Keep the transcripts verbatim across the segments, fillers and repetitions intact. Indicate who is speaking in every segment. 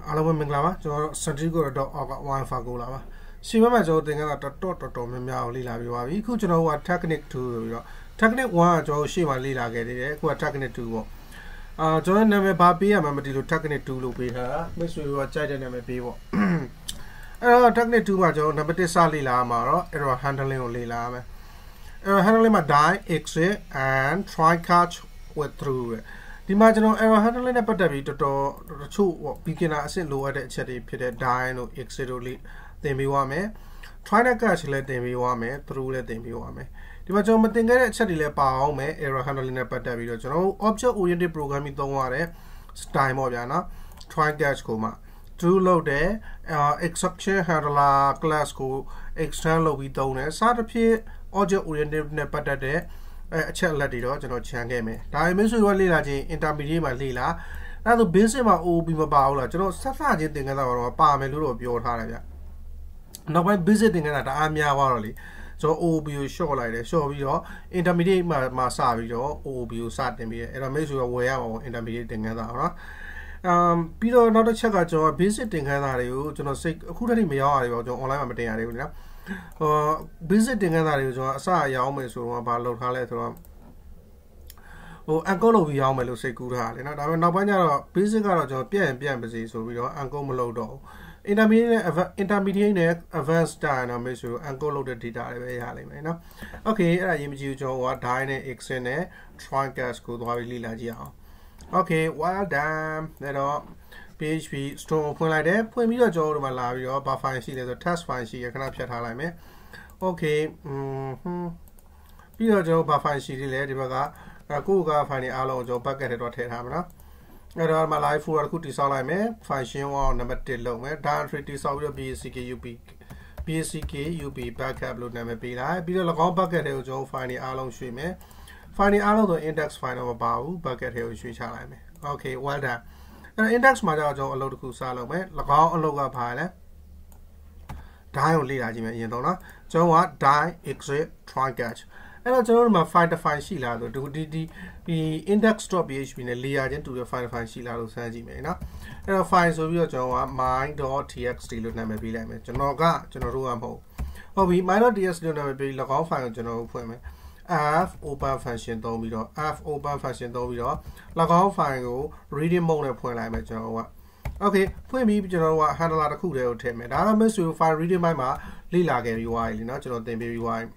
Speaker 1: အားလုံးပဲမင်္ဂလာပါကျွန်တော် Santiago dot org Wi-Fi ကိုလာပါစီမံမှာကျွန်တော်သင်ခန်းစာတော်တော်တော်များများကိုလေ့လာပြီးပါပြီအခုကျွန်တော်က Technique two ဆိုပြီးတော့ Technique one ကကျွန်တော်ရှေ့မှာလေ့လာခဲ့သေးတယ်အခုက Technique two ပေါ့အာကျွန်တော်နာမည်ဘာပေးရမှာမသိလို့ Technique two လို့ပေးထားတာမိတ်ဆွေတို့ကကြိုက်တဲ့နာမည်ပေးပေါ့အဲ့တော့ Technique two မှာကျွန်တော်နံပါတ်oneစလေ့လာမှာတော့ error handling ကိုလေ့လာရမယ် error handling မှာ die exit and try catch with through ဒီမှာကျွန်တော် error handling နဲ့ပတ်သက်ပြီးတော်တော်တချို့ beginner အဆင့်လိုအပ်တဲ့အချက်တွေဖြစ်တဲ့ die တို့ exit တို့လေးသင်ပေးသွားမယ် try နဲ့ catch လည်းသင်ပေးသွားမယ် through လည်းသင်ပေးသွားမယ်ဒီမှာကျွန်တော်မသင်ခဲ့တဲ့အချက်တွေလည်းပါအောင်မယ် error handling နဲ့ပတ်သက်ပြီးတော့ကျွန်တော် object oriented programming သုံးရတဲ့ style ပေါ့ဗျာနော် try catch ကိုမှ through လုပ်တယ် exception handler class ကို extend လုပ်ပြီးသုံးတယ်စသဖြင့် object oriented နဲ့ပတ်သက်တဲ့အချက်လက်တွေတော့ကျွန်တော်ခြံခဲ့မယ်ဒါပေမဲ့ဆိုတော့လေ့လာခြင်း intermediate မှာလေ့လာအဲ့ဒါ basic မှာ O O P မပါဘူးလားကျွန်တော်ဆက်စချင်းသင်ခန်းစာတော့ပါမယ်လို့တော့ပြောထားတယ်ဗျနောက်ပိုင်း basic သင်ခန်းစာတအားများသွားတော့လေကျွန်တော် O O P ကို short လိုက်တယ် short ပြီးတော့ intermediate မှာမှာစပြီးတော့ O O P ကိုစတင်ပြီးတယ်အဲ့တော့မိတ်ဆွေကဝယ်ရအောင် intermediate သင်ခန်းစာနော်အမ်ပြီးတော့နောက်တစ်ချက်ကကျွန်တော် basic သင်ခန်းစာတွေကိုကျွန်တော်စိတ်အခုတည်းကမရောက်ရသေးပါဘူးကျွန်တော် online မှာမတင်ရသေးဘူးနော်ဟို basic သင်ခန်းစာတွေကိုကျွန်တော်အစအရောက်မယ်ဆိုတော့ဘာလုပ်ထားလဲဆိုတော့ဟို anchor လုပ်ပြီးရောက်မယ်လို့စိတ်ကူးထားတယ်နော်ဒါပေမဲ့နောက်ပိုင်းကျတော့ basic ကတော့ကျွန်တော်ပြန့်ပြန်ပါစေဆိုပြီးတော့ anchor မလုပ်တော့ဘူး intermediate နဲ့ intermediate နဲ့ advanced တိုင်းတော့မျိုးဆို anchor လုပ်တဲ့ data တွေပဲရနိုင်မယ်နော် okay အဲ့ဒါရေးမကြည့်ဘူးကျွန်တော်က die နဲ့ exit နဲ့ try catch ကိုသွားပြီးလေ့လာကြည့်အောင် okay well done အဲ့တော့ P H P store ဖွင့်လိုက်တယ်ဖွင့်ပြီးတော့ကျွန်တော်တို့မှာလာပြီးတော့ဘာ file ရှိလဲဆို test file ရှိရခဏဖြတ်ထားလိုက်မယ် okay อืมပြီးတော့ကျွန်တော်ဘာ file ရှိသေးလဲဒီဘက်ကကိုယ့်က file တွေအားလုံးကိုကျွန်တော် bucket ထဲတော့ထည့်ထားမှာနော်အဲ့တော့မှာ live folder တစ်ခုတည်ဆောက်လိုက်မယ် function one နံပါတ်oneလုပ်မယ် directory တည်ဆောက်ပြီးတော့ bskup bskup backup လို့နာမည်ပေးလိုက်ပြီးတော့၎င်း bucket ထဲကိုကျွန်တော် file တွေအားလုံးရွှေ့မယ် file တွေအားလုံးဆို index file တော့မပါဘူး bucket ထဲကိုရွှေ့ချလိုက်မယ် okay well done အဲ့ index မှာကျွန်တော်အလုပ်တစ်ခုစလုပ်မယ်၎င်းအလုပ်ကဘာလဲ die ကိုလေ့လာကြည့်မယ်အရင်တော့နော်ကျွန်တော်က die exit try catch အဲ့တော့ကျွန်တော်တို့မှာ file တစ် file ရှိလားဆိုဒီဒီဒီ index.php နဲ့ layer ချင်းတူတဲ့ file file ရှိလားလို့စမ်းကြည့်မယ်နော်အဲ့တော့ file ဆိုပြီးတော့ကျွန်တော်က my.txt လို့နာမည်ပေးလိုက်မယ်ကျွန်တော်ကကျွန်တော်တို့ကမဟုတ်ဟုတ်ပြီ my.txt လို့နာမည်ပေး၎င်း file ကိုကျွန်တော်တို့ဖွင့်မယ် f open function သုံးပြီးတော့ f open function သုံးပြီးတော့၎င်း file ကို reading mode နဲ့ဖွင့်လိုက်မယ်ကျွန်တော်က okay ဖွင့်ပြီးကျွန်တော်တို့က handler တစ်ခုတည်းကိုထည့်မယ်ဒါတော့ message file reading ဘက်မှာလေ့လာခဲ့ပြီးသွားပြီလीเนาะကျွန်တော်သင်ပေးပြီးသွားပြီ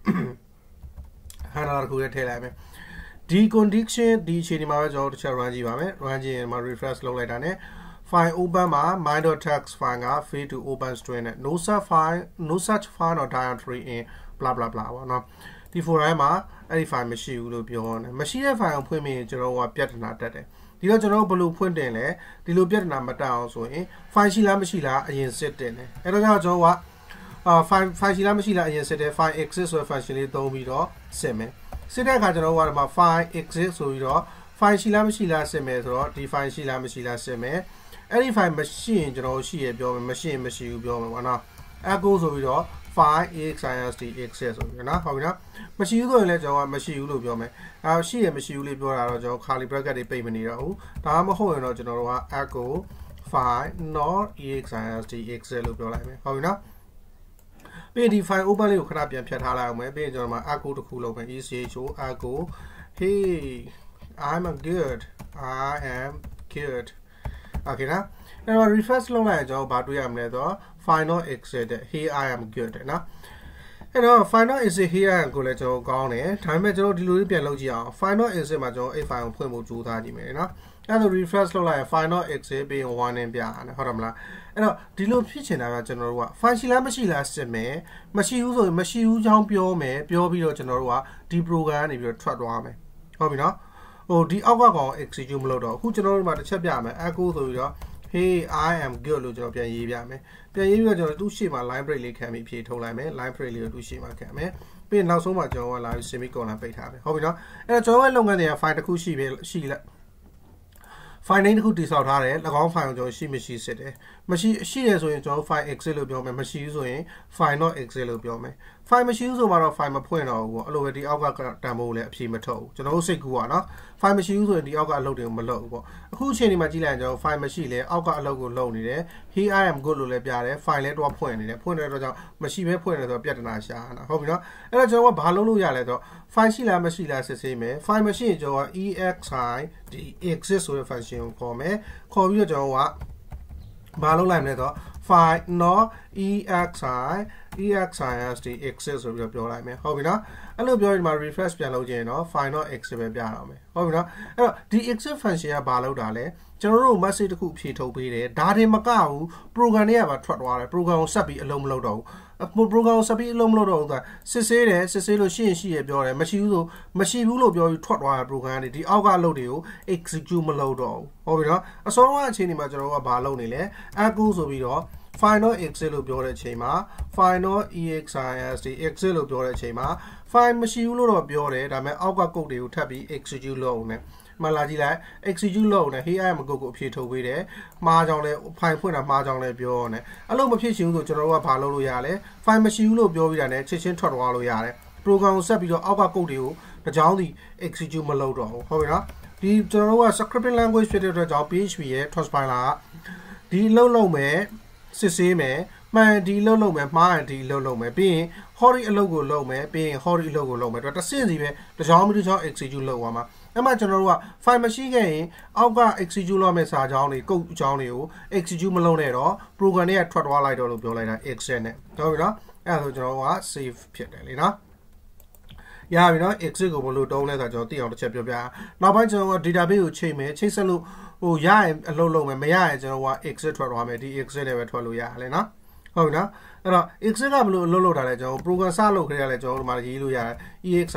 Speaker 1: handler တစ်ခုတည်းထည့်လိုက်မယ်ဒီ condition ဒီအချိန်ဒီမှာပဲကျွန်တော်တစ်ချက် run ကြည့်ပါမယ် run ကြည့်ရင်မှာ refresh လုပ်လိုက်တာ ਨੇ file open မှာ my.txt file က fail to open string နဲ့ no such file no such file or directory in blah blah blah ပေါ့နော်ဒီ folder မှာအဲ့ဒီ file မရှိဘူးလို့ပြောတယ်မရှိတဲ့ file ကိုဖွင့်ပြီးကျွန်တော်ကပြဿနာတက်တယ်ဒီတော့ကျွန်တော်ဘယ်လိုဖွင့်တင်လဲဒီလိုပြဿနာမတက်အောင်ဆိုရင် file ရှိလားမရှိလားအရင်စစ်တင်တယ်အဲ့တော့ကျွန်တော်ကအာ file file ရှိလားမရှိလားအရင်စစ်တယ် file exit ဆိုတဲ့ function လေးသုံးပြီးတော့စစ်မယ်စစ်တဲ့အခါကျွန်တော်ကဒီမှာ file exit ဆိုပြီးတော့ file ရှိလားမရှိလားစစ်မယ်ဆိုတော့ဒီ file ရှိလားမရှိလားစစ်မယ်အဲ့ဒီ file မရှိရင်ကျွန်တော်ရှိရပြောမယ်မရှိရင်မရှိဘူးပြောမယ်ပေါ့နော် echo ဆိုပြီးတော့ file exist exit ဆိုပြီးနော်ဟုတ်ပြီနော်မရှိဘူးဆိုရင်လည်းကျွန်တော်ကမရှိဘူးလို့ပြောမယ်အဲရှိရမရှိဘူးလို့ပြောတာတော့ကျွန်တော် curly bracket တွေပိတ်မနေတော့ဘူးဒါမှမဟုတ်ရင်တော့ကျွန်တော်တို့က echo file not exist exit လို့ပြောလိုက်မယ်ဟုတ်ပြီနော်ပြီးဒီ file open လေးကိုခဏပြန်ဖြတ်ထားလိုက်အောင်မယ်ပြီးရင်ကျွန်တော်မှာ echo တစ်ခုလုပ်မယ် echo echo hey I'm good I am good okay နော်အဲ့တော့ refresh လုပ်လိုက်ရင်ကျွန်တော်ဘာတွေ့ရမလဲဆိုတော့ file not exit hey I am good နော်အဲ့တော့ file not exit hey I am ကိုလည်းကျွန်တော်ကောင်းတယ်ဒါပေမဲ့ကျွန်တော်ဒီလိုလေးပြန်လုပ်ကြည့်အောင် file not exit မှာကျွန်တော်အဲ့ file ကိုဖွင့်ဖို့ကြိုးစားကြည့်မယ်နော်အဲ့တော့ refresh လုပ်လိုက်ရင် file not exit ပြီးရင် warning ပြရတယ်ဟုတ်တယ်မလားအဲ့တော့ဒီလိုဖြစ်ချင်တာကကျွန်တော်တို့က file ရှိလားမရှိလားစစ်မယ်မရှိဘူးဆိုရင်မရှိဘူးချောင်းပြောမယ်ပြောပြီးတော့ကျွန်တော်တို့ကဒီ program ကနေပြီးတော့ထွက်သွားမယ်ဟုတ်ပြီနော်ဟိုဒီအောက်ကကောင် execute မလုပ်တော့အခုကျွန်တော်တို့မှာတစ်ချက်ပြမယ် echo ဆိုပြီးတော့ hey I am good လို့ကျွန်တော်ပြန်ရေးပြမယ်ပြန်ရေးပြီးတော့ကျွန်တော်သူ့ရှေ့မှာ line break လေးခံပြီးဖြည့်ထုတ်လိုက်မယ် line break လေးကိုသူ့ရှေ့မှာခံမယ်ပြီးရင်နောက်ဆုံးမှာကျွန်တော်ကလာပြီး semicolon ပိတ်ထားမယ်ဟုတ်ပြီနော်အဲ့တော့ကျွန်တော်ရဲ့လုပ်ငန်းတွေက file တစ်ခုရှိပဲရှိလက် file name တစ်ခုတည်ဆောက်ထားတယ်၎င်း file ကိုကျွန်တော်ရှိမရှိစစ်တယ်မရှိရှိတယ်ဆိုရင်ကျွန်တော် file exit လို့ပြောမယ်မရှိဘူးဆိုရင် file not exit လို့ပြောမယ် file မရှိဘူးဆိုမှတော့ file မဖွင့်တော့ဘူးပေါ့အဲ့လိုပဲဒီအောက်ကတန်ဖိုးလည်းအဖြေမထုတ်ဘူးကျွန်တော်တို့စိတ်ကူးပါနော် file မရှိဘူးဆိုရင်ဒီအောက်ကအလုပ်တွေကိုမလုပ်ဘူးပေါ့အခုအချိန်ဒီမှာကြည့်လိုက်ရင်ကျွန်တော် file မရှိလဲအောက်ကအလုပ်ကိုလုပ်နေတယ် here I am good လို့လည်းပြတယ် file လည်းတော့ဖွင့်နေတယ်ဖွင့်နေတဲ့အတွက်ကြောင့်မရှိဘဲဖွင့်နေဆိုတော့ပြဿနာရှာတာဟုတ်ပြီနော်အဲ့တော့ကျွန်တော်ကဘာလုပ်လို့ရလဲဆိုတော့ file ရှိလားမရှိလားစစ်ဆေးမယ် file မရှိရင်ကျွန်တော်က exi ဒီ exist ဆိုတဲ့ function ကိုခေါ်မယ်ခေါ်ပြီးတော့ကျွန်တော်ကဘာလုပ်လိုက်မလဲဆိုတော့ file not exi exist exist ဆိုပြီးတော့ပြောလိုက်မယ်ဟုတ်ပြီနော်အဲ့လိုပြောရင်ဒီမှာ refresh ပြန်လုပ်ကြရင်တော့ file not exist ပဲပြတော့မယ်ဟုတ်ပြီနော်အဲ့တော့ဒီ exist function ကဘာလုပ်တာလဲကျွန်တော်တို့ message တစ်ခုဖြည့်ထုတ်ပေးတယ်ဒါတင်မကဘူး program တွေကပါထွက်သွားတယ် program ကိုဆက်ပြီးအလုံးမလုပ်တော့ဘူး program ကိုဆက်ပြီးအလုံးမလုပ်တော့ဘူးဆိုတာစစ်ဆေးတယ်စစ်ဆေးလို့ရှိရင်ရှိရပြောတယ်မရှိဘူးဆိုမရှိဘူးလို့ပြောပြီးထွက်သွားတဲ့ program တွေဒီအောက်ကအလုပ်တွေကို execute မလုပ်တော့ဘူးဟုတ်ပြီနော်အစောဆုံးအချိန်ဒီမှာကျွန်တော်တို့ကဘာလုပ်နေလဲ echo ဆိုပြီးတော့ file not exist လို့ပြောတဲ့အချိန်မှာ file not exist exist လို့ပြောတဲ့အချိန်မှာ file မရှိဘူးလို့တော့ပြောတယ်ဒါပေမဲ့အောက်က code တွေကိုထပ်ပြီး execute လုပ်အောင် ਨੇ မလာကြည့်လိုက် execute လုပ်နေ here I am ကိုကိုအဖြေထုတ်ပေးတယ်မှားကြောင်းလဲ file ဖွင့်တာမှားကြောင်းလဲပြောနေအဲ့လိုမဖြစ်ချင်ဘူးဆိုကျွန်တော်တို့ကဘာလုပ်လို့ရလဲ file မရှိဘူးလို့ပြောပြီးတာနဲ့ချက်ချင်းထွက်သွားလို့ရတယ် program ကိုဆက်ပြီးတော့အောက်က code တွေကိုတကြောင်းစီ execute မလုပ်တော့ဘူးဟုတ်ပြီနော်ဒီကျွန်တော်တို့က scripting language ဖြစ်တဲ့အတွက်ကြောင့် php ရဲ့ transpiler ကဒီအလုပ်လုပ်မယ်စစ်ဆေးမယ်မှန်ဒီလုပ်လုပ်မယ်မှားရင်ဒီလုပ်လုပ်မယ်ပြီးရင် hori အလုပ်ကိုလုပ်မယ်ပြီးရင် hori အလုပ်ကိုလုပ်မယ်တော့တစ်စင့်စီပဲတကြောင်မီတကြောင် execute လုပ်သွားမှာအဲ့မှာကျွန်တော်တို့က file မရှိခဲ့ရင်အောက်က execute လုပ်မယ့်စာကြောင်းတွေ code အကြောင်းတွေကို execute မလုပ်နဲ့တော့ program တွေကထွက်သွားလိုက်တော့လို့ပြောလိုက်တာ exit နဲ့ဟုတ်ပြီနော်အဲ့ဒါဆိုကျွန်တော်တို့က save ဖြစ်တယ်လေနော်ရပြီနော် exit ကိုဘယ်လိုတုံးလဲဆိုတော့ကျွန်တော်သိအောင်တစ်ချက်ပြောပြနောက်ပိုင်းကျွန်တော်က database ကိုချိန်မယ်ချိန်ဆက်လို့ဟိုရရင်အလုပ်လုပ်မယ်မရရင်ကျွန်တော်က exit ထွက်သွားမယ်ဒီ exit နဲ့ပဲထွက်လို့ရတယ်နော်ဟုတ်ပြီနော်အဲ့တော့ exit ကဘယ်လိုအလုပ်လုပ်တာလဲကျွန်တော် program စလုပ်ခဲ့ရလဲကျွန်တော်တို့ဒီမှာရေးလို့ရတယ် exist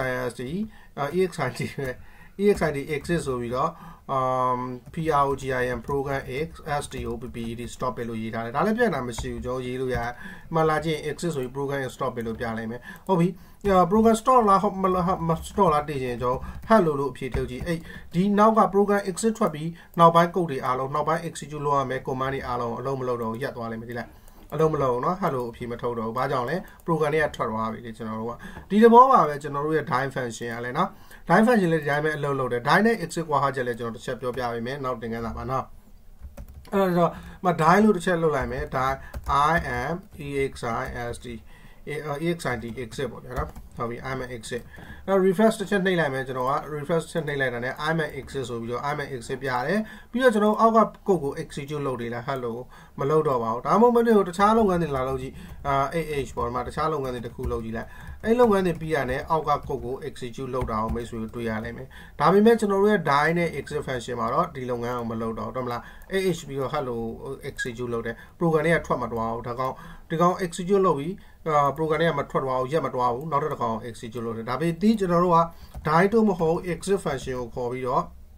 Speaker 1: exit exit exit ဆိုပြီးတော့ um program program x stop stop ပဲလို့ရေးထားတယ်ဒါလည်းပြဿနာမရှိဘူးကျွန်တော်ရေးလို့ရတယ်မှလာချင်း exit ဆိုပြီး program stop ပဲလို့ပြလိုက်မယ်ဟုတ်ပြီ program stop လားမလား stop လားတည်ရင်ကျွန်တော် hello လို့အဖြေထုတ်ကြည့်အဲ့ဒီနောက်က program exit ထွက်ပြီးနောက်ပိုင်း code တွေအားလုံးနောက်ပိုင်း execute လုပ်ရမယ် command တွေအားလုံးအလုံးမလုပ်တော့ရပ်သွားလိမ့်မယ်ဒီလိုက်အလုံးမလုံးเนาะ hello အဖြေမထုတ်တော့ဘူးဘာကြောင့်လဲ program တွေကထွက်သွားပြီလေကျွန်တော်တို့ကဒီသဘောပါပဲကျွန်တော်တို့ရဲ့ dime function ရလဲเนาะ dime function လေးဒီတိုင်းပဲအလုပ်လုပ်တယ် dime နဲ့ exit ကွာဟာချက်လဲကျွန်တော်တစ်ချက်ပြောပြပေးမယ်နောက်တင်ခန်းစာပါเนาะအဲ့တော့မ dime လို့တစ်ချက်လုပ်လိုက်မယ် dime I am exist exit exit ပေါ့ဗျာเนาะဟုတ်ပြီ I'm an exit အဲ့ refresh တစ်ချက်နှိပ်လိုက်မယ်ကျွန်တော်က refresh တစ်ချက်နှိပ်လိုက်တာနဲ့ I'm an exit ဆိုပြီးတော့ I'm an exit ပြရတယ်ပြီးတော့ကျွန်တော်အောက်က code ကို execute လုပ်တယ်လား hello မလုပ်တော့ပါဘူးဒါမှမဟုတ်မလို့တခြားလုပ်ငန်းတွေလာလုပ်ကြည့်အာ ah ပေါ်မှာတခြားလုပ်ငန်းတွေတစ်ခုလုပ်ကြည့်လိုက်အဲ့လုပ်ငန်းတွေပြီးရတဲ့အောက်က code ကို execute လုပ်တာအောင်မိတ်ဆွေတို့တွေ့ရနိုင်မယ်ဒါပေမဲ့ကျွန်တော်တို့ရဲ့ dime နဲ့ exit function မှာတော့ဒီလုပ်ငန်းအောင်မလုပ်တော့တော့မလား ah ပြီးတော့ hello execute လုပ်တယ် program တွေကထွက်မသွားဘူးဒါကောင်ဒီကောင် execute လုပ်ပြီးအာ program တွေကမထွက်သွားဘူးရက်မသွားဘူးနောက်တစ်ခါ execute လုပ်တယ်ဒါပေမဲ့ဒီကျွန်တော်တို့က dime တို့မဟုတ် exit function ကိုခေါ်ပြီးတော့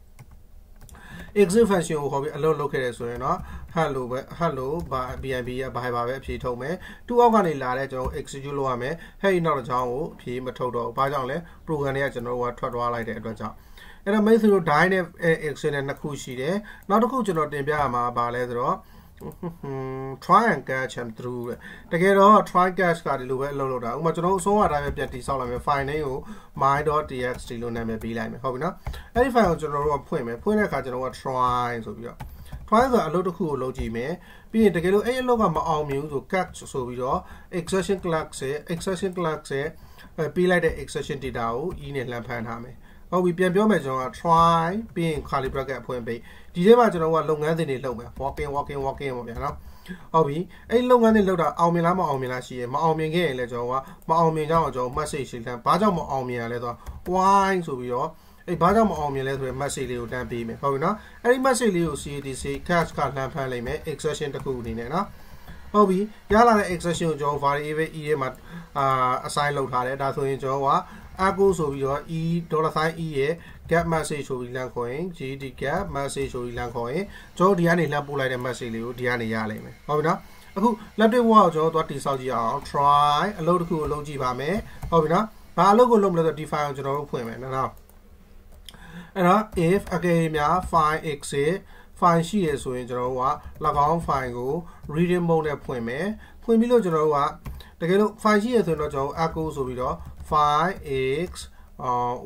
Speaker 1: exit function ကိုခေါ်ပြီးအလုပ်လုပ်ခဲ့တယ်ဆိုရင်တော့ hello ပဲ hello ဘာ bnb ရဘာဘာပဲအဖြေထုတ်မယ်သူ့အောက်ကနေလာတဲ့ကျွန်တော် execute လုပ်ရမယ်ဟဲ့နောက်တစ်ချောင်းကိုအဖြေမထုတ်တော့ဘူးဘာကြောင့်လဲ program တွေကကျွန်တော်တို့ကထွက်သွားလိုက်တဲ့အတွက်ကြောင့်အဲ့တော့ method တို့ dime နဲ့ exit နဲ့နှစ်ခုရှိတယ်နောက်တစ်ခုကျွန်တော်တင်ပြရမှာဘာလဲဆိုတော့try and catch them through တကယ်တော့ try catch ကဒီလိုပဲအလုပ်လုပ်တာဥပမာကျွန်တော်အဆုံးအတိုင်းပဲပြန်တည်ဆောက်လိုက်မယ် file name ကို my.txt လို့နာမည်ပေးလိုက်မယ်ဟုတ်ပြီနော်အဲ့ဒီ file ကိုကျွန်တော်တို့ကဖွင့်မယ်ဖွင့်တဲ့အခါကျွန်တော်က try ဆိုပြီးတော့ try ဆိုတာအလုပ်တစ်ခုကိုလုပ်ကြည့်မယ်ပြီးရင်တကယ်လို့အဲ့အလုပ်ကမအောင်မြင်ဘူးဆို catch ဆိုပြီးတော့ exception class ရဲ့ exception class ရဲ့ပေးလိုက်တဲ့ exception data ကို e နဲ့လှမ်းဖမ်းထားမယ်ဟုတ်ပြီပြန်ပြောမယ်ကျွန်တော်က try ပြီးရင် curly bracket အဖွင့်ပေးဒီထဲမှာကျွန်တော်ကလုပ်ငန်းစဉ်တွေလုပ်မယ် walking walking walking ပေါ့ဗျာနော်ဟုတ်ပြီအဲ့လုပ်ငန်းတွေလုပ်တာအောင်မြင်လားမအောင်မြင်လားရှိရမအောင်မြင်ခဲ့ရင်လည်းကျွန်တော်ကမအောင်မြင်ကြအောင်ကျွန်တော် message ရှင်းတယ်ဘာကြောင့်မအောင်မြင်ရလဲဆိုတော့ why ဆိုပြီးတော့အဲ့ဘာကြောင့်မအောင်မြင်လဲဆိုရင် message လေးကိုတန်းပေးမယ်ဟုတ်ပြီနော်အဲ့ဒီ message လေးကို catc catch ကလှမ်းဖမ်းလိုက်မယ် exception တစ်ခုအနေနဲ့နော်ဟုတ်ပြီရလာတဲ့ exception ကိုကျွန်တော် variable e ထဲမှာအာ assign လုပ်ထားတယ်ဒါဆိုရင်ကျွန်တော်ကecho ဆိုပြီးတော့ e $sign e ရဲ့ get message ဆိုပြီးလမ်းခေါ်ရင် gd get message ဆိုပြီးလမ်းခေါ်ရင်ကျွန်တော်ဒီကနေလှမ်းပို့လိုက်တဲ့ message လေးကိုဒီကနေရလိမ့်မယ်ဟုတ်ပြီနော်အခု laptop wall ကိုကျွန်တော်သွားတိဆောက်ကြည့်အောင် try အလုပ်တစ်ခုကိုလုပ်ကြည့်ပါမယ်ဟုတ်ပြီနော်ဘာအလုပ်ကိုလုပ်မလဲဆိုတော့ဒီ file ကိုကျွန်တော်တို့ဖွင့်မယ်နော်အဲ့တော့ if အကယ်၍များ file exit file ရှိရဆိုရင်ကျွန်တော်တို့က၎င်း file ကို reading mode နဲ့ဖွင့်မယ်ဖွင့်ပြီးလို့ကျွန်တော်တို့ကတကယ်လို့ file ရှိရဆိုရင်တော့ကျွန်တော် echo ဆိုပြီးတော့ file x uh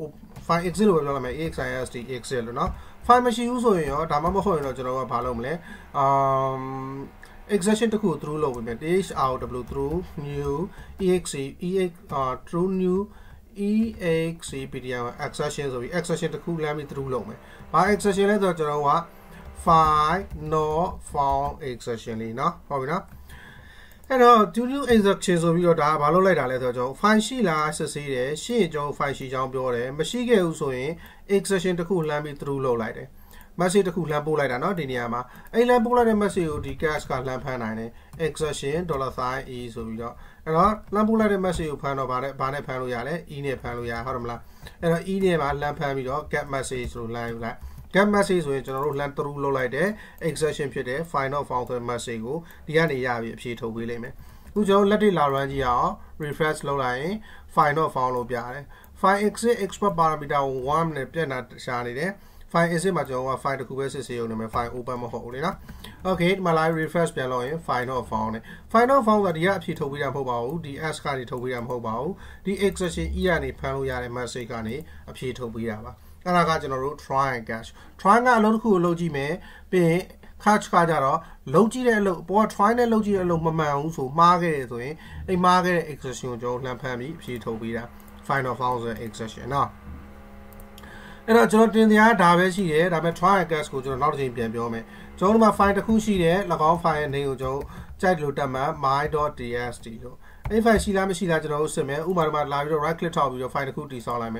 Speaker 1: file exit လို့ပြောလိုက်မယ် exist exit လို့နော် file မရှိဘူးဆိုရင်ရောဒါမှမဟုတ်ရင်တော့ကျွန်တော်ကဘာလုပ်မလဲ um exception တစ်ခု through လုပ်ပေးမယ် throw through new exe ex uh through new exception ဆိုပြီး exception တစ်ခုလမ်းပြီး through လုပ်မယ်ဘာ exception လဲဆိုတော့ကျွန်တော်က file not found exception လေးเนาะဟုတ်ပြီเนาะအဲ့တော့ to new exception ဆိုပြီးတော့ဒါဘာလုပ်လိုက်တာလဲဆိုတော့ကျွန်တော် file ရှိလားစစ်ဆေးတယ်ရှင်းကျွန်တော် file ရှိကြောင်းပြောတယ်မရှိခဲ့ဘူးဆိုရင် exception တစ်ခုလမ်းပြီး through လုပ်လိုက်တယ် message တစ်ခုလမ်းပို့လိုက်တာเนาะဒီနေရာမှာအဲ့လမ်းပို့လိုက်တဲ့ message ကိုဒီ cache ကလမ်းဖမ်းနိုင်တယ် exception $sign e ဆိုပြီးတော့အဲ့တော့လမ်းပို့လိုက်တဲ့ message ကိုဖမ်းတော့ဗာနဲ့ဗာနဲ့ဖမ်းလို့ရလဲ e နဲ့ဖမ်းလို့ရဟုတ်တယ်မလားအဲ့တော့ e နဲ့မှာလမ်းဖမ်းပြီးတော့ get message ဆိုလမ်းယူလိုက် get message ဆိုရင်ကျွန်တော်တို့လမ်း through လုပ်လိုက်တဲ့ exception ဖြစ်တဲ့ find not found ဆိုတဲ့ message ကိုဒီကနေရပြီးအဖြေထုတ်ပေးလိမ့်မယ်အခုကျွန်တော်လက်တွေ့လာ run ကြည့်အောင် refresh လုပ်လိုက်ရင် find not found လို့ပြတယ် file exit export parameter oneနဲ့ပြတ်တာရှာနေတယ် file exit မှာကျွန်တော်က file တစ်ခုပဲစစ်ဆေးရုံနဲ့ file open မဟုတ်ဘူးလေနော် okay ဒီမှာ live refresh ပြန်လုပ်ရင် file not found နဲ့ file not found ကဒီကအဖြေထုတ်ပေးတာမဟုတ်ပါဘူးဒီ s ကနေထုတ်ပေးတာမဟုတ်ပါဘူးဒီ exception e ကနေဖမ်းလို့ရတဲ့ message ကနေအဖြေထုတ်ပေးတာပါအဲ့ဒါကကျွန်တော်တို့ try and catch try ကအလုပ်တစ်ခုကိုလုပ်ကြည့်မယ်ပြီးရင် catch ကကြတော့လုပ်ကြည့်တဲ့အလုပ်ပေါ် try နဲ့လုပ်ကြည့်တဲ့အလုပ်မမှန်ဘူးဆိုမှားခဲ့တယ်ဆိုရင်အဲ့မှားခဲ့တဲ့ exception ကိုကျွန်တော်လှမ်းဖမ်းပြီးအဖြေထုတ်ပေးတာ final found ဆိုတဲ့ exception နော်အဲ့တော့ကျွန်တော်တင်တရားဒါပဲရှိတယ်ဒါပေမဲ့ try and catch ကိုကျွန်တော်နောက်တစ်ချိန်ပြန်ပြောမယ်ကျွန်တော်တို့မှာ file တစ်ခုရှိတယ်၎င်း file ရဲ့ name ကိုကျွန်တော်ကြိုက်လို့တက်မှ my.txt လို့အဲ့ file ရှိလားမရှိလားကျွန်တော်တို့စစ်မယ်ဥပမာဒီမှာလာပြီးတော့ right click ထောက်ပြီးတော့ file တစ်ခုတည်ဆောက်လိုက်မယ်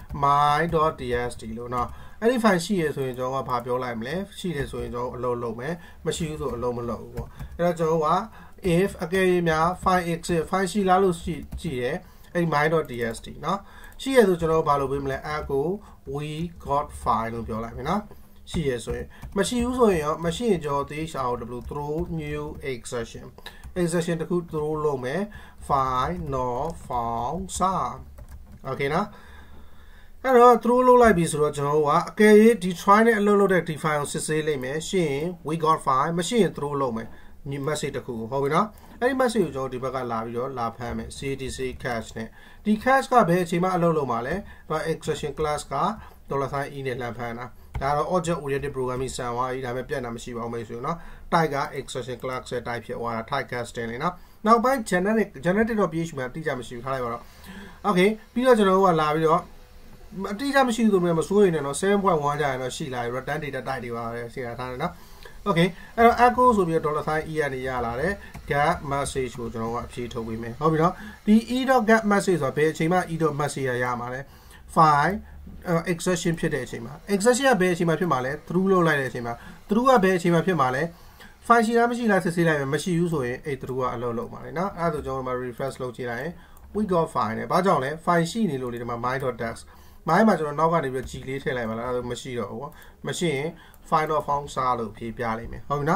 Speaker 1: my.txt လို့เนาะအဲ့ဒီ file ရှိရဆိုရင်ကျွန်တော်ကဘာပြောလိုက်မလဲရှိတယ်ဆိုရင်ကျွန်တော်အလုပ်လုပ်မယ်မရှိဘူးဆိုအလုပ်မလုပ်ဘူးပေါ့အဲ့တော့ကျွန်တော်က if အကယ်၍များ file exit file ရှိလားလို့ရှိကြည့်တယ်အဲ့ my.txt เนาะရှိရဆိုကျွန်တော်ဘာလုပ်ပေးမလဲ echo we got file လို့ပြောလိုက်မယ်เนาะရှိရဆိုရင်မရှိဘူးဆိုရင်ရောမရှိရင်ကျွန်တော် throw throw new exception exception တခု throw လုပ်မယ် file not found some okay နော်အဲ့တော့ throw လုပ်လိုက်ပြီဆိုတော့ကျွန်တော်တို့ကအကယ်၍ဒီ try နဲ့အလုပ်လုပ်တဲ့ဒီ file ကိုစစ်ဆေးလိုက်မယ်ရှင်းရင် we got file မရှိရင် throw လုပ်မယ် message တခုကိုဟုတ်ပြီနော်အဲ့ဒီ message ကိုကျွန်တော်ဒီဘက်ကလာပြီးတော့လာဖမ်းမယ် ctc cache နဲ့ဒီ cache ကဘယ်အချိန်မှအလုပ်လုပ်မှာလဲတော့ exception class က $sign e နဲ့လှမ်းဖမ်းတာဒါတော့ object oriented programming ဆန်သွားပြီဒါပေမဲ့ပြတ်တာမရှိပါဘူးမိတ်ဆွေနော် type က exception class ရဲ့ type ဖြစ်သွားတာ type casting လေနော်နောက်ပိုင်း generic generated.php မှာအတိအကျမရှိဘူးထားလိုက်ပါတော့ okay ပြီးတော့ကျွန်တော်တို့ကလာပြီးတော့အတိအကျမရှိဘူးဆိုတော့မစိုးရင်တော့ seven point one ကျရင်တော့ရှိလာပြီ return data type တွေပါပဲရှင်းထားတယ်နော် okay အဲ့တော့ echo ဆိုပြီးတော့ $sign e ကနေရလာတယ် get message ကိုကျွန်တော်ကအဖြေထုတ်ပေးမယ်ဟုတ်ပြီနော်ဒီ e.get message ဆိုတာဘယ်အချိန်မှ e.message ရရမှာလဲ file exception ဖြစ်တဲ့အချိန်မှာ exception ကဘယ်အချိန်မှာဖြစ်မှာလဲ through လုပ်လိုက်တဲ့အချိန်မှာ through ကဘယ်အချိန်မှာဖြစ်မှာလဲ file ရှိလားမရှိလားစစ်ဆေးလိုက်မယ်မရှိဘူးဆိုရင်အဲ့ through ကအလုပ်လုပ်မှာလေနော်အဲ့ဒါဆိုကျွန်တော်တို့ refresh လုပ်ကြည့်လိုက်ရင် we got file နဲ့ဘာကြောင့်လဲ file ရှိနေလို့လေဒီမှာ my.txt my မှာကျွန်တော်နောက်ကနေပြီး g လေးထည့်လိုက်ပါလားအဲ့ဒါမရှိတော့ဘူးပေါ့မရှိရင် file not found စားလို့ဖြေပြလိုက်မယ်ဟုတ်ပြီနော်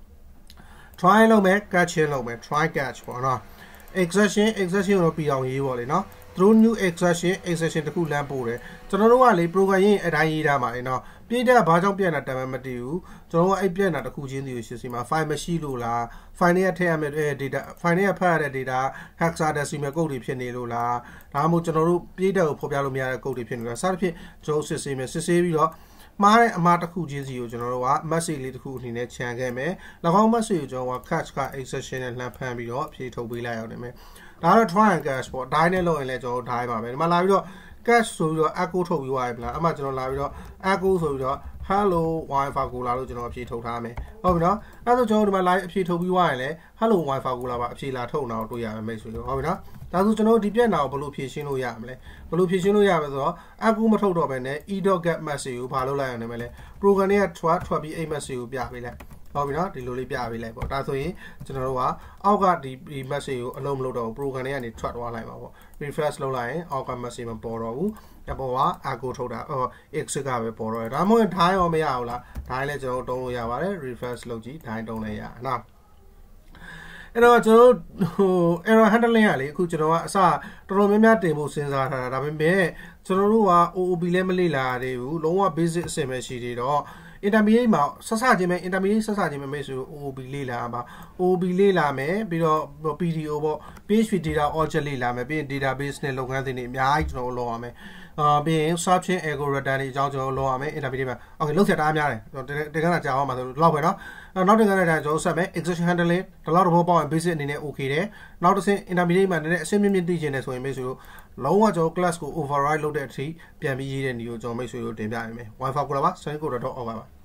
Speaker 1: try လုပ်မယ် catch လုပ်မယ် try catch ပေါ့နော် exception exception ကိုပြီးအောင်ရေးပေါ့လေနော်through new exception exception တခုလမ်းပို့တယ်ကျွန်တော်တို့ကလေ program ရေးအတိုင်းရေးထားမှာလေနော်ပြည့်တဲ့ဘာကြောင့်ပြန်တာတမ်းမသိဘူးကျွန်တော်တို့ကအဲ့ပြန်တာတခုချင်းစီကိုရှင်းစီမှာ file မရှိလို့လား file နဲ့ထည့်ရမယ့် data file နဲ့ဖတ်ရတဲ့ data hexadecimal code တွေဖြစ်နေလို့လားဒါမှမဟုတ်ကျွန်တော်တို့ပြည့်တဲ့ကိုဖော်ပြလို့မရတဲ့ code တွေဖြစ်နေလို့လားစသဖြင့်ကျွန်တော်စစ်ဆေးမယ်စစ်ဆေးပြီးတော့မှားတဲ့အမှားတစ်ခုချင်းစီကိုကျွန်တော်တို့က message လေးတစ်ခုအနေနဲ့ခြံခဲ့မယ်၎င်း message ကိုကျွန်တော်က catch က exception နဲ့လှမ်းဖမ်းပြီးတော့အဖြေထုတ်ပေးလိုက်အောင်နေမယ်ဒါတော့ try and catch ပေါ့ die နဲ့လုပ်ရင်လည်းကျွန်တော် die ပါပဲဒီမှာလာပြီးတော့ catch ဆိုပြီးတော့ echo ထုတ်ပြီးသွားပြီလားအမှကျွန်တော်လာပြီးတော့ echo ဆိုပြီးတော့ hello wifi ကိုလာလို့ကျွန်တော်အဖြေထုတ်ထားမယ်ဟုတ်ပြီနော်အဲ့ဒါဆိုကျွန်တော်ဒီမှာ live အဖြေထုတ်ပြီးသွားရင်လည်း hello wifi ကိုလာပါအဖြေလာထုတ်အောင်တွေ့ရမယ်မိတ်ဆွေတို့ဟုတ်ပြီနော်ဒါဆိုကျွန်တော်ဒီပြက်နာကိုဘယ်လိုဖြေရှင်းလို့ရမလဲဘယ်လိုဖြေရှင်းလို့ရမလဲဆိုတော့ echo မထုတ်တော့ဘဲနဲ့ e.get message ကိုဘာလုပ်လိုက်အောင်နေမလဲ program တွေကထွက်ထွက်ပြီးအဲ့ message ကိုပြပေးလိုက်ဟုတ်ပြီနော်ဒီလိုလေးပြပေးလိုက်ပေါ့ဒါဆိုရင်ကျွန်တော်တို့ကအောက်ကဒီဒီ message ကိုအလုံးမလုပ်တော့ဘူး program တွေကနေထွက်သွားလိုက်ပါပေါ့ refresh လုပ်လိုက်ရင်အောက်က message မပေါ်တော့ဘူးအပေါ်က echo ထုတ်တာဟို exit ကပဲပေါ်တော့တယ်ဒါမှမဟုတ် die ရောမရဘူးလား die လည်းကျွန်တော်တုံးလို့ရပါတယ် refresh လုပ်ကြည့် die တုံးလည်းရနော်အဲ့တော့ကျွန်တော်ဟို error handling ကလေအခုကျွန်တော်ကအစတော်တော်များများတင်ဖို့စဉ်းစားထားတာဒါပေမဲ့ကျွန်တော်တို့က O O P လည်းမလေ့လာရသေးဘူးလုံးဝ basic အဆင့်ပဲရှိသေးတော့ intermediate မှာဆက်စချင်းပဲ intermediate ဆက်စချင်းပဲမိတ်ဆွေ O O B လေ့လာပါ O O B လေ့လာမယ်ပြီးတော့ P D O ပေါ့ P H P data object လေ့လာမယ်ပြီးရင် database နဲ့လုပ်ငန်းစဉ်တွေအများကြီးကျွန်တော်လုပ်ရမယ်အာပြီးရင် searching algorithm တွေအကြောင်းကျွန်တော်လုပ်ရမယ် intermediate မှာ okay လောက်ဆက်တားများတယ်တင်ကန်းတာကြာအောင်ပါဆိုတော့ပဲเนาะနောက်တင်ကန်းတဲ့ကျွန်တော်ဆက်မယ် exception handling ဒီလောက်တော့ပေါ့ basic အနေနဲ့ okay တယ်နောက်တစ်ဆင့် intermediate မှာနည်းနည်းအဆင့်မြင့်မြင့်သိချင်တယ်ဆိုရင်မိတ်ဆွေတို့လုံးဝကျွန်တော် class ကို override လုပ်တဲ့အထိပြန်ပြီးရေးတဲ့နေကိုကျွန်တော်မိတ်ဆွေတို့တင်ပြရမယ် wifi ကိုလာပါ send code.org ပါ